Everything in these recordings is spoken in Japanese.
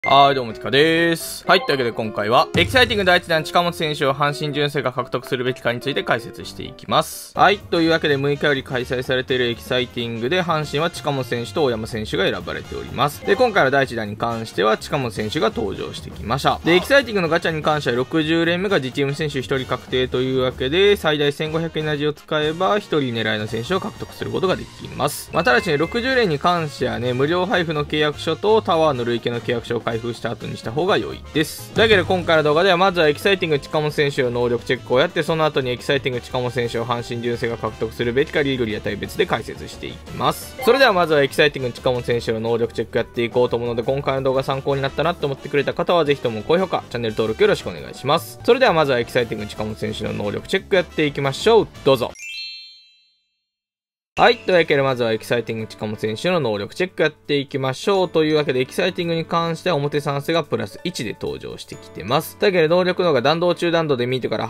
はい、どうも、ティカでーす。はい、というわけで今回は、エキサイティング第1弾近本選手を阪神純正が獲得するべきかについて解説していきます。はい、というわけで6日より開催されているエキサイティングで、阪神は近本選手と大山選手が選ばれております。で、今回の第1弾に関しては、近本選手が登場してきました。で、エキサイティングのガチャに関しては60連目が自チーム選手1人確定というわけで、最大1500エナジーを使えば、1人狙いの選手を獲得することができます。ただしね、60連に関してはね、無料配布の契約書とタワーの累計の契約書を開封した後にした方が良いです。だけど今回の動画ではまずはエキサイティング近本選手の能力チェックをやって、その後にエキサイティング近本選手を阪神純正が獲得するべきかリーグリア対別で解説していきます。それではまずはエキサイティング近本選手の能力チェックやっていこうと思うので、今回の動画参考になったなと思ってくれた方はぜひとも高評価、チャンネル登録よろしくお願いします。それではまずはエキサイティング近本選手の能力チェックやっていきましょう。どうぞ。はい。というわけで、まずはエキサイティング近本選手の能力チェックやっていきましょう。というわけで、エキサイティングに関しては表3世がプラス1で登場してきてます。だけど、能力のが弾道中弾道でミートから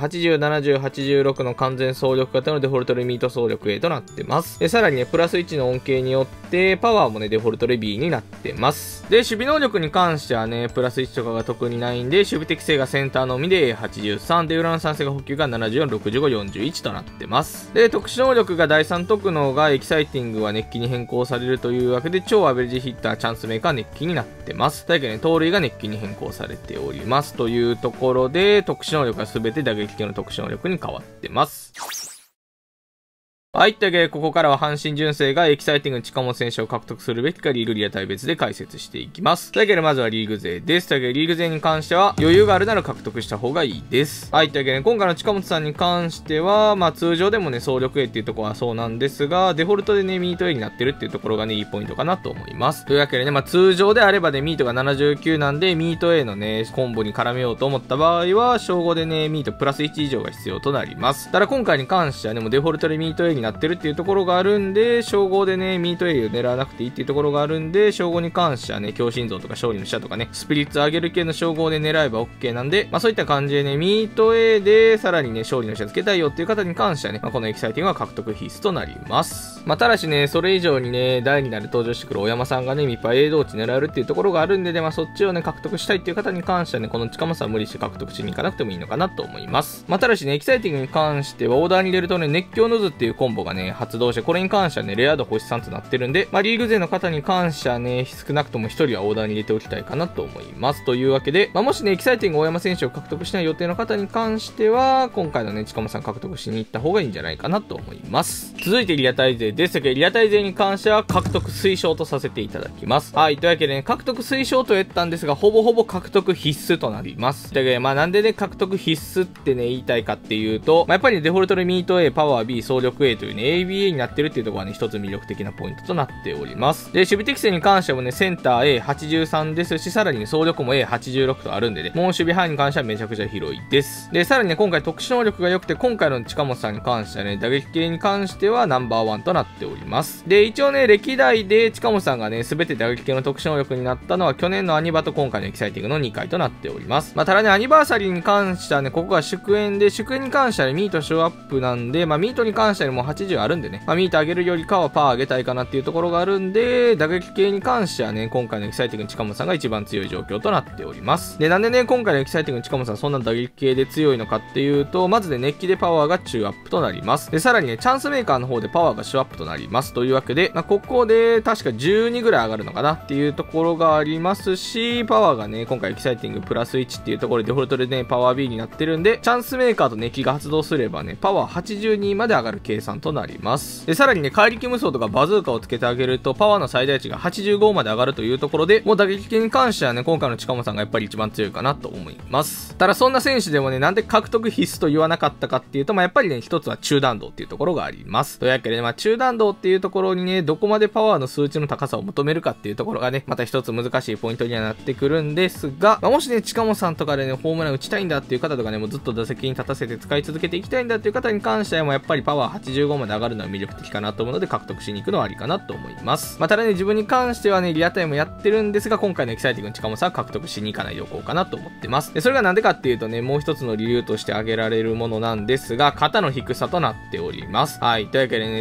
80、70、86の完全総力型のデフォルトでミート総力 A となってます。で、さらにね、プラス1の恩恵によって、パワーもね、デフォルトで B になってます。で、守備能力に関してはね、プラス1とかが特にないんで、守備適性がセンターのみで A83 で、裏の3世が補給が74、65、41となってます。で、特殊能力が第3特能がエキサイティングは熱気に変更されるというわけで、超アベレージヒッターチャンスメーカー熱気になってます。だけどね、盗塁が熱気に変更されております。というところで、特殊能力が全て打撃系の特殊能力に変わってます。はい。というわけで、ここからは阪神純正がエキサイティング近本選手を獲得するべきかリーグリア対別で解説していきます。というわけで、まずはリーグ勢です。というわけで、リーグ勢に関しては余裕があるなら獲得した方がいいです。はい。というわけで、今回の近本さんに関しては、通常でもね、総力 A っていうところはそうなんですが、デフォルトでね、ミート A になってるっていうところがね、いいポイントかなと思います。というわけでね、通常であればね、ミートが79なんで、ミート A のね、コンボに絡めようと思った場合は、称号でね、ミートプラス1以上が必要となります。ただ今回に関してはね、もうデフォルトでミート A になってるっていうところがあるんで、称号でね、ミート A を狙わなくていいっていうところがあるんで、称号に関してはね、強心臓とか勝利の飛車とかね、スピリッツ上げる系の称号で狙えば OK なんで、そういった感じでね、ミート A でさらにね、勝利の飛車つけたいよっていう方に関してはね、このエキサイティングは獲得必須となります。ただしね、それ以上にね、第2弾で登場してくる小山さんがね、ミパ A 同値狙えるっていうところがあるんでね、そっちをね、獲得したいっていう方に関してはね、この近本さん無理して獲得しに行かなくてもいいのかなと思います。ただしね、エキサイティングに関してはオーダーに入れるとね、熱狂の図っていうコンボがね、発動して、これに関してはね、レア度星3となってるんで、リーグ勢の方に関してはね、少なくとも1人はオーダーに入れておきたいかなと思います。というわけで、もしね、エキサイティング大山選手を獲得しない予定の方に関しては、今回のね、近本さん獲得しに行った方がいいんじゃないかなと思います。続いてリアタイ勢ですが、リアタイ勢に関しては獲得推奨とさせていただきます。はい、というわけでね、獲得推奨と言ったんですが、ほぼほぼ獲得必須となります。というわけで、なんでね、獲得必須ってね、言いたいかっていうと、やっぱり、ね、デフォルトでミート A、パワー B、総力 A というね、ABA になってるっていうところがね、一つ魅力的なポイントとなっております。で、守備適性に関してもね、センター A83 ですし、さらにね、総力も A86 とあるんでね、もう守備範囲に関してはめちゃくちゃ広いです。で、さらにね、今回特殊能力が良くて、今回の近本さんに関してはね、打撃系に関してはナンバーワンとなっております。で、一応ね、歴代で近本さんがね、すべて打撃系の特殊能力になったのは、去年のアニバと今回のエキサイティングの2回となっております。ただね、アニバーサリーに関してはね、ここが祝宴で、祝宴に関してはね、ミートショーアップなんで、ミートに関してはもう80あるんでね、ミート上げるよりかはパワー上げたいかなっていうところがあるんで、打撃系に関してはね、今回のエキサイティング近本さんが一番強い状況となっております。で、なんでね、今回のエキサイティング近本さんそんな打撃系で強いのかっていうと、まずね、熱気でパワーが中アップとなります。で、さらにね、チャンスメーカーの方でパワーが小アップとなります。というわけで、ここで確か12ぐらい上がるのかなっていうところがありますし、パワーがね、今回エキサイティングプラス1っていうところでデフォルトでね、パワー B になってるんで、チャンスメーカーと熱気が発動すればね、パワー82まで上がる計算となります。で、さらにね、怪力無双とかバズーカをつけてあげると、パワーの最大値が85まで上がるというところで、もう打撃系に関してはね、今回の近本さんがやっぱり一番強いかなと思います。ただそんな選手でもね、なんで獲得必須と言わなかったかっていうと、やっぱりね、一つは中弾道っていうところがあります。というわけでね、中弾道っていうところにね、どこまでパワーの数値の高さを求めるかっていうところがね、また一つ難しいポイントにはなってくるんですが、もしね、近本さんとかでね、ホームラン打ちたいんだっていう方とかね、もうずっと打席に立たせて使い続けていきたいんだっていう方に関しては、もうやっぱりパワー85まで上がるのは魅力的かなと思うので、獲得しに行くのはありかなと思います。ただね、自分に関してはね、リアタイムやってるんですが、今回のエキサイティングの近本さんは獲得しに行かないでおこうかなと思ってます。で、それがなんでかっていうとね、もう一つの理由として挙げられるものなんですが、肩の低さとなっております。はい。というわけでね、近本さ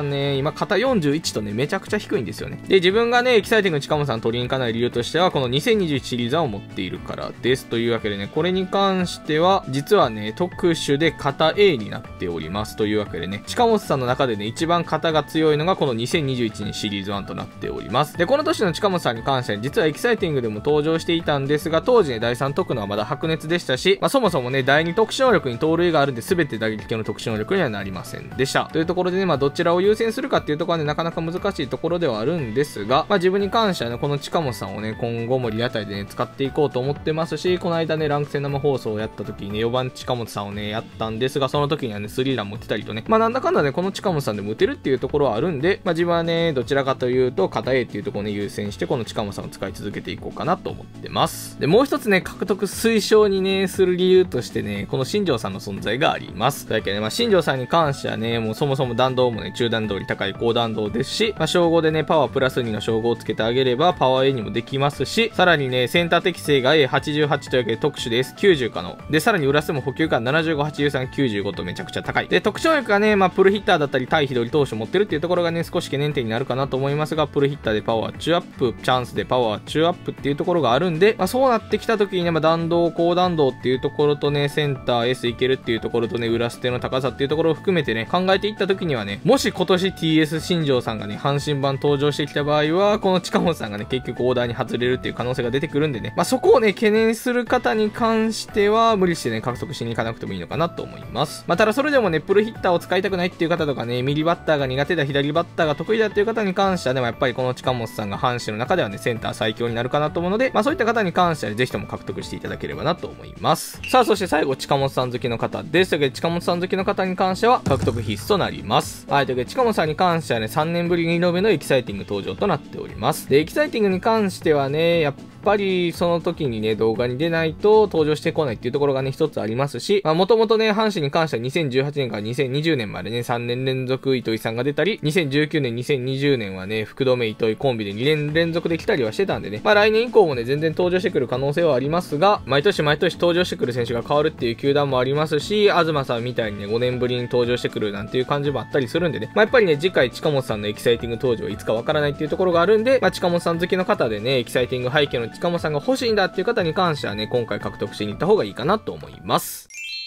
さんね、今、肩41とね、めちゃくちゃ低いんですよね。で、自分がね、エキサイティング近本さん取りに行かない理由としては、この2021シリーズ1を持っているからです。というわけでね、これに関しては、実はね、特殊で肩 A になっております。というわけでね、近本さんの中でね、一番肩が強いのがこの2021年シリーズ1となっております。で、この年の近本さんに関しては、実はエキサイティングでも登場していたんですが、当時ね、第3特能はまだ白熱でしたし、そもそもね、第2特殊能力に盗塁があるんで、全て打撃系の特殊能力にはなりませんでした。というところでね、どちらを優先するかっていうところはね、なかなか難しいところではあるんですが、自分に関してはね、この近本さんをね、今後もリアタイでね、使っていこうと思ってますし、この間ね、ランク戦生放送をやった時にね、4番近本さんをね、やったんですが、その時にはね、スリーランも打てたりとね、なんだかんだね、この近本さんでも打てるっていうところはあるんで、自分はね、どちらかというと、肩 A っていうところをね、優先して、この近本さんを使い続けていこうかなと思ってます。で、もう一つね、獲得推奨にね、する理由としてね、この新庄さんの存在があります。だけどね、新庄さんに関してはね、もうそもそも弾道もね、中弾道より高い高弾道ですし、称号でね、パワープラス2の称号をつけてあげれば、パワー A にもできますし、さらにね、センター適性が A88 というわけで特殊で S90 可能。で、さらに裏スも補給が75、83、95とめちゃくちゃ高い。で、特徴力がね、プルヒッターだったり対非取り投手持ってるっていうところがね、少し懸念点になるかなと思いますが、プルヒッターでパワー中アップ、チャンスでパワー中アップっていうところがあるんで、そうなってきた時にね、弾道、高弾道っていうところとね、センター S いけるっていうところとね、裏捨ての高さっていうところを含めてね、考えていった時にはね、もし今年 TS 新庄さんがね、阪神版登場してきた場合は、この近本さんがね、結局オーダーに外れるっていう可能性が出てくるんでね、そこをね、懸念する方に関しては、無理してね、獲得しに行かなくてもいいのかなと思います。ただそれでもね、プルヒッターを使いたくないっていう方とかね、右バッターが苦手だ、左バッターが得意だっていう方に関してはね、やっぱりこの近本さんが阪神の中ではね、センター最強になるかなと思うので、そういった方に関しては、ぜひとも獲得していただければなと思います。さあ、そして最後、近本さん好きの方です。というわけで、近本さん好きの方に関しては、獲得必須となります。はい、というわけで、近本さんに関してはね、3年ぶり2度目のエキサイティング登場となっております。で、エキサイティングに関してはね、やっぱりその時にね、動画に出ないと登場してこないっていうところがね、一つありますし、もともとね、阪神に関しては2018年から2020年までね、3年連続糸井さんが出たり、2019年、2020年はね、福留糸井コンビで2年連続で来たりはしてたんでね、来年以降もね、全然登場してくる可能性はありますが、毎年毎年登場してくる選手が変わるっていう球団もありますし、東さんみたいにね、5年ぶりに登場してくるなんていう感じもあったりするんでね、やっぱりね、次回近本さんのエキサイティング登場はいつかわからないっていうところがあるんで、近本さん好きの方でね、エキサイティング背景の近本さんが欲しいんだっていう方に関してはね、今回獲得しに行った方がいいかなと思います。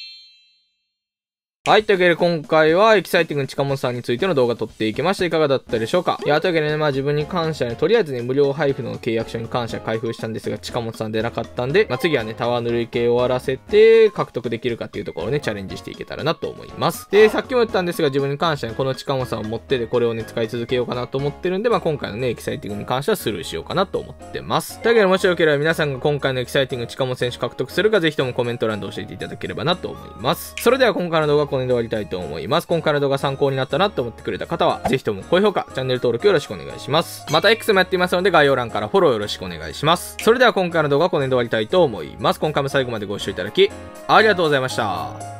はい。というわけで今回はエキサイティング近本さんについての動画撮っていきました。いかがだったでしょうか。というわけでね、自分に関してはね、とりあえずね、無料配布の契約書に関しては開封したんですが、近本さん出なかったんで、次はね、タワー塗り系を終わらせて、獲得できるかっていうところをね、チャレンジしていけたらなと思います。で、さっきも言ったんですが、自分に関してはね、この近本さんを持ってて、これをね、使い続けようかなと思ってるんで、今回のね、エキサイティングに関してはスルーしようかなと思ってます。というわけで、もしよければ皆さんが今回のエキサイティング近本選手獲得するか、ぜひともコメント欄で教えていただければなと思います。それでは今回の動画はこの辺で終わりたいと思います。今回の動画参考になったなと思ってくれた方は、ぜひとも高評価、チャンネル登録よろしくお願いします。また X もやっていますので、概要欄からフォローよろしくお願いします。それでは今回の動画はこの辺で終わりたいと思います。今回も最後までご視聴いただき、ありがとうございました。